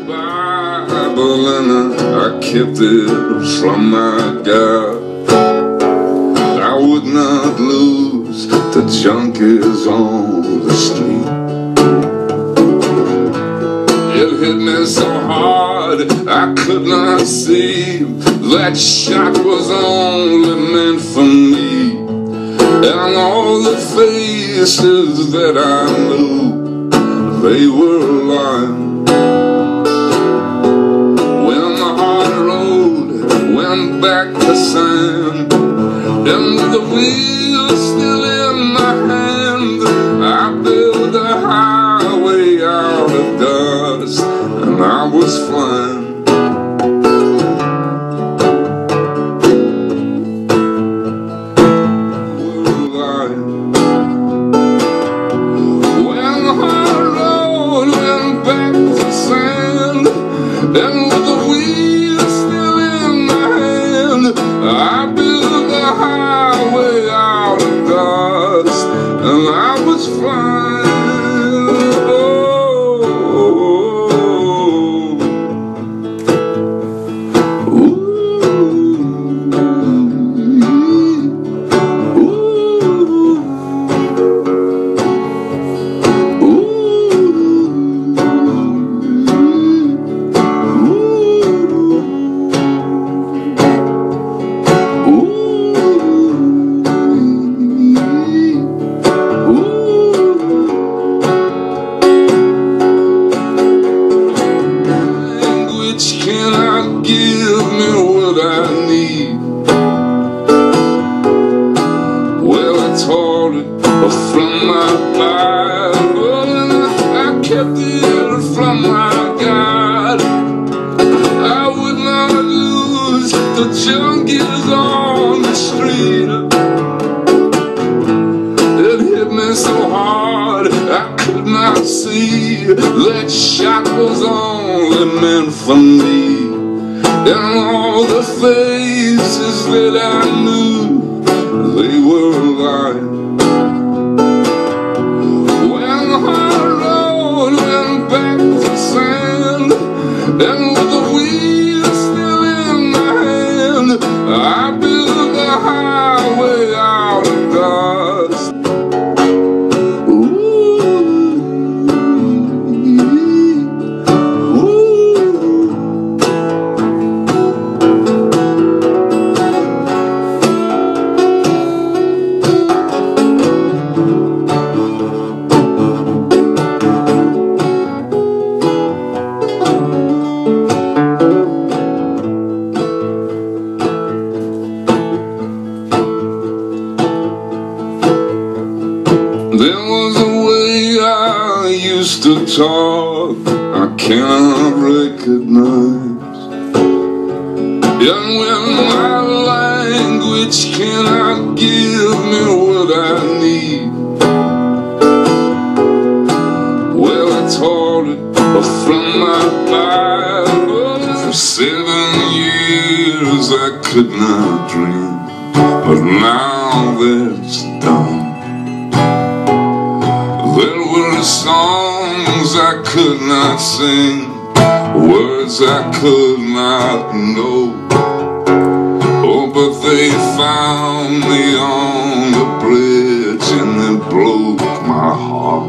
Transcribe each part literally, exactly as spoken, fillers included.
Bible and I, I kept it from my God. I would not lose the junkies on the street. It hit me so hard I could not see that shot was only meant for me. And all the faces that I knew, they were lying. When the hard road went back to sand, and with the wheel still in my hand, I built a highway out of dust, and I was flying. And with the wheel still in my hand, I built a highway out of dust, and I was flying. Oh, oh, oh. Ooh, ooh, give me what I need. Well, I taught it from my Bible, and I kept it from my God. I would not lose the junkies on the street. It hit me so hard I could not see that shot was only meant for me. And all the faces that I knew, they were lying. When the hard road went back to sand, and with the wheel still in my hand, I built a highway out of dust. There was a way I used to talk I cannot recognize, and when my language cannot give me what I need, well, I taught it from my Bible. For seven years I could not dream, but now that's done. There were songs I could not sing, words I could not know. Oh, but they found me on the bridge and they broke my heart.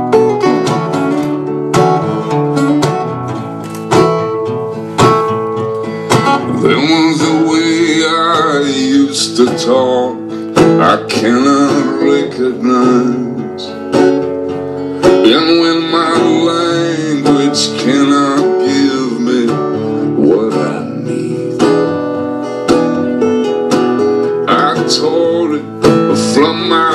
There was a way I used to talk I cannot recognize, and when my language cannot give me what I need, I taught it from my